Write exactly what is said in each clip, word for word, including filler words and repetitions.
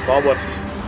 forward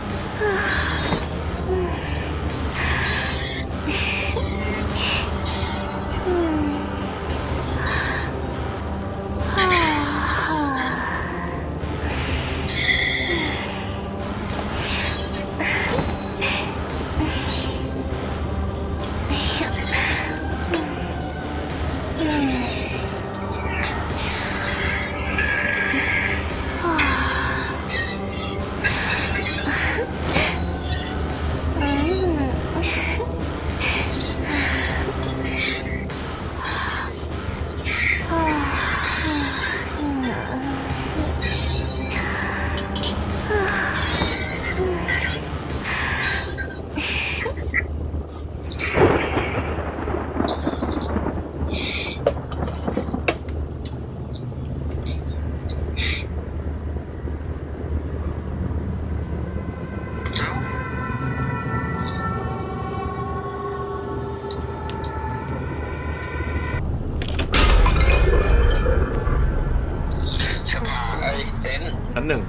ชั้นหนึ่ง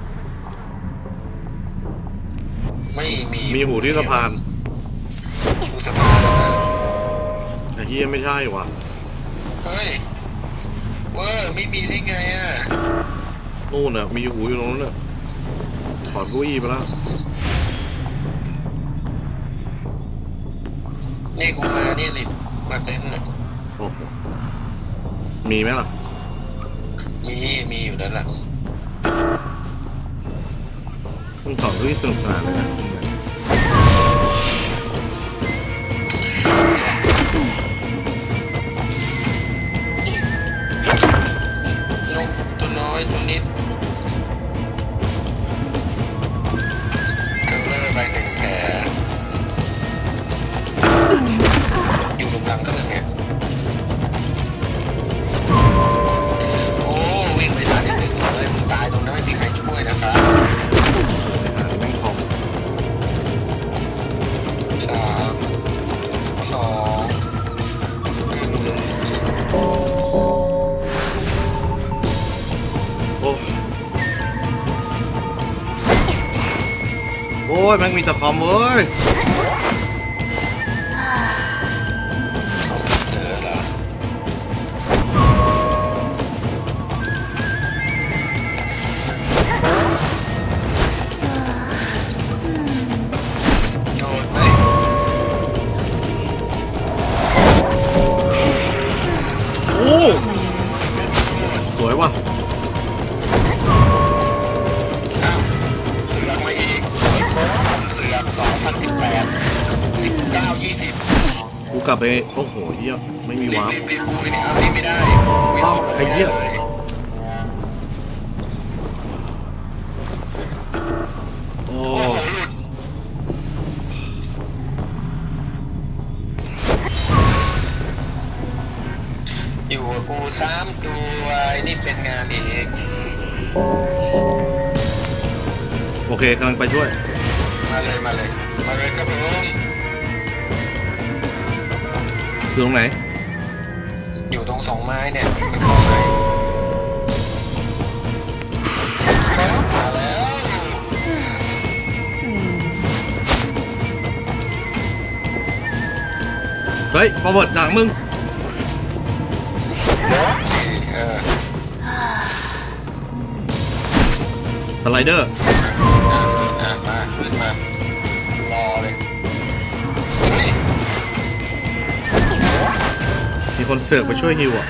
ไม่มีมีหูที่สะพานหูสะพานไอ้เฮียไม่ใช่วะเฮ้ยเว้ยไม่มีได้ไงอ่ะนู่นน่ะมีหูอยู่ตรงนั้นน่ะถอดกุ้ยไปแล้วนี่กูมาเนี่ยลิมาเต้นเลยโอ้โหมีไหมล่ะมีมีอยู่นั่นแหละต้องถอดกุ้ยสนุกสนานเลยนะตัวน้อยตัวนิดก็เลิกไปหนึ่งแผลอยู่ตรงกลางเครื่องเนี่ยโอ้วิ่งไปทางนิดนึงเลยมึงตายตรงนั้นไม่มีใครช่วยนะครับไม่พอสามสองหนึ่งโอ้ยแม่งมีตะคอมเว้ยเจอละโดนไหมโอ้สวยว่ะสองพันสิบแปด สิบเก้า ยี่สิบกูกลับไปโอ้โหเหี้ยไม่มีวาร์ปรีบๆกูเนี่ยเอาไม่ได้อ้าวไอ้เหี้ยโอ้อยู่กับกูสามตัวนี่เป็นงานเองโอเคกำลังไปช่วยมาเลยมาเลยมาเลยครับผมอยู่ตรงไหนอยู่ตรงสองไม้เนี่ยมันเข้าไปมาแล้วเฮ้ยพอเบิดหนังมึงสไลเดอร์มาขึ้นมารอเลยมีคนเสือกไปช่วยฮิวอ่ะ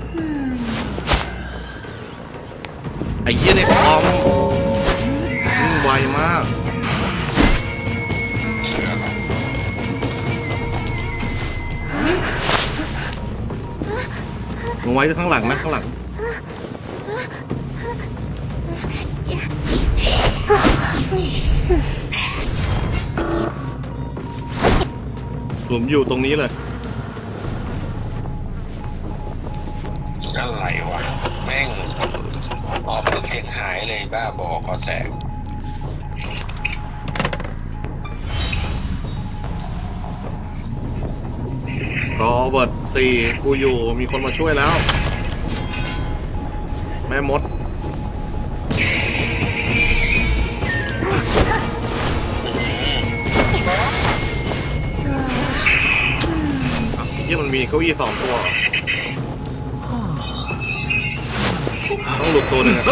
ไอ้เหี้ยในคอมวิ่งไวมากลงไว้ข้างหลังนะข้างหลังผมอยู่ตรงนี้เลยอะไรวะแม่งออกเสียงหายเลยบ้าบอคอแตกก็เบิร์ดสี่กูอยู่มีคนมาช่วยแล้วแม่มดมีเก้าอี้สองตัวต้องหลุดตัวหนึ่ง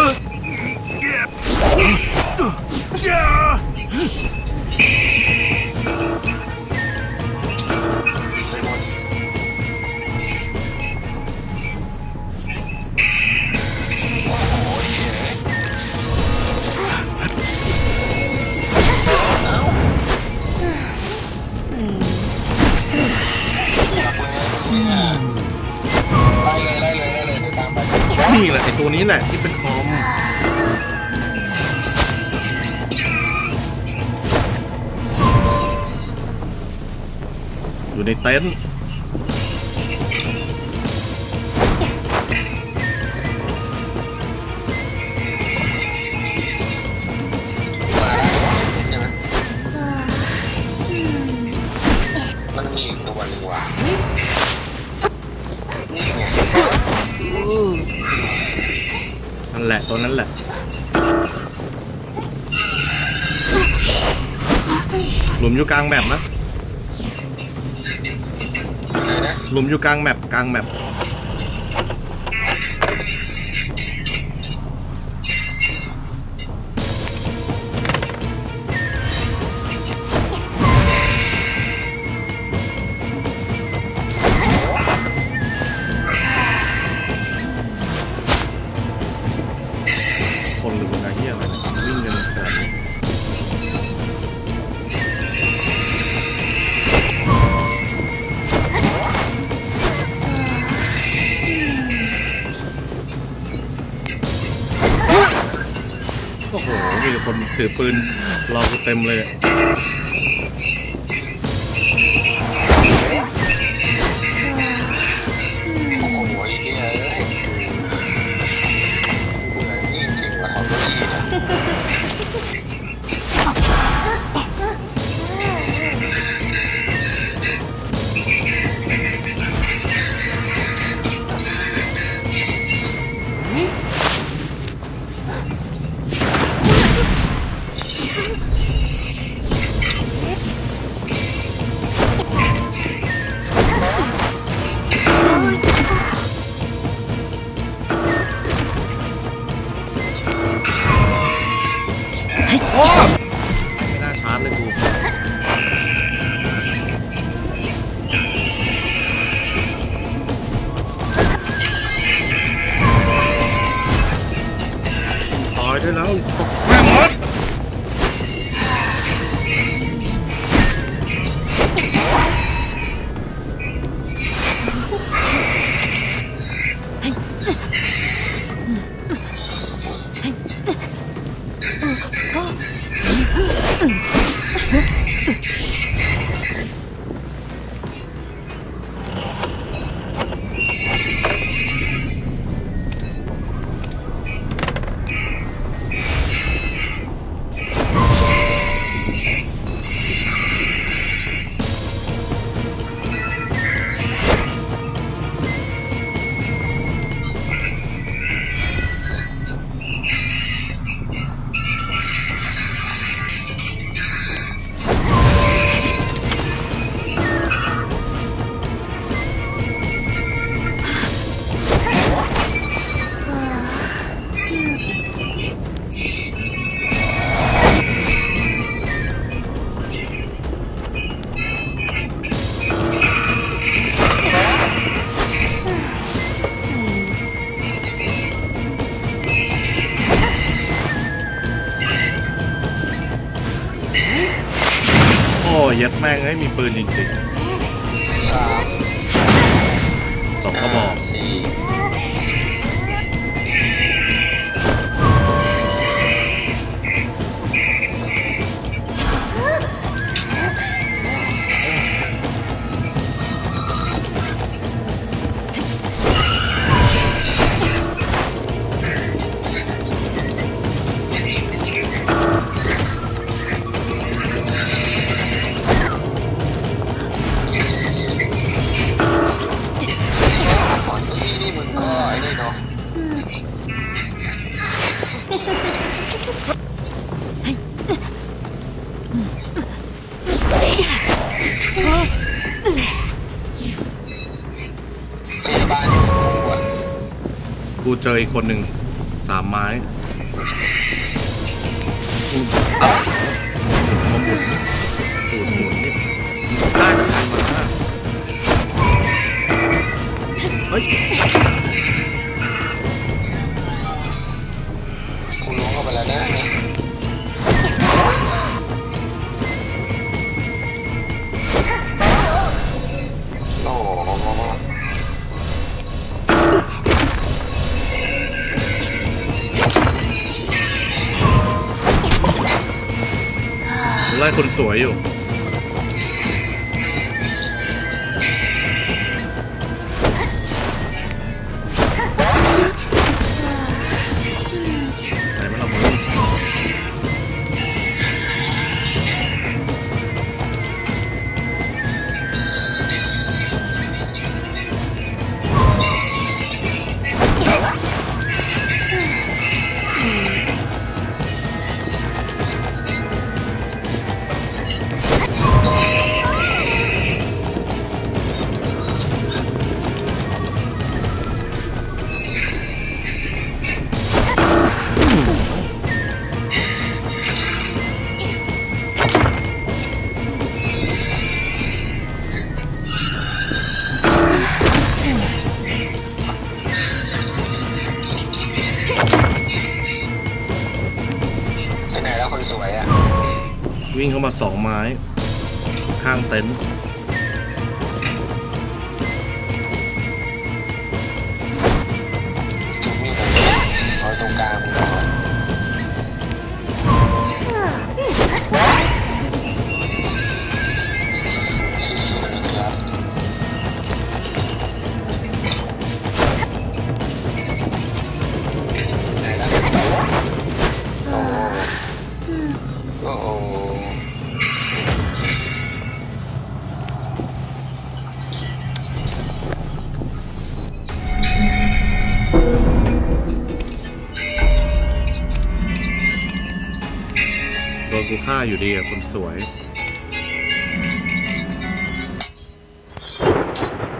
นี่แหละไอตัวนี้แหละที่เป็นคอมอยู่ในเต็นท์มันมีอีกตัวหนึ่งว่ะนี่ไงนั่นแหละตัวนั้นแหละหลุมอยู่กลางแมปนะหลุมอยู่กลางแมปกลางแมปคนหรือคนอะไรเหี้ยอะไรวิ่งกันแบบนี้โอ้โหมีคนถือปืนรอกูเต็มเลยโอ้โหไอ้เหี้ยเอ้ยนี่จริงว่าเขาไม่ดีนะไม่น่าชาร์จเลยกูตายได้แล้วสักแม่งหมดโอ้ยยัดแม่งให้มีปืนจริงๆสามสองกระบอกสี่เจออีกคนหนึ่งสามไม้มาหมุนสูตรหมุนนี่ได้จะใครมาเฮ้ยกูล้วงเข้าไปแล้วนะโอ้ไล่คนสวยอยู่ไหนมันออกมาลูกสวยอ่ะวิ่งเข้ามาสองไม้ข้างเต็นท์เอาตรงกลางสู้ๆนะครับไหนล่ะโอ้โอ้โอ้โดนกูฆ่าอยู่ดีอะคนสวย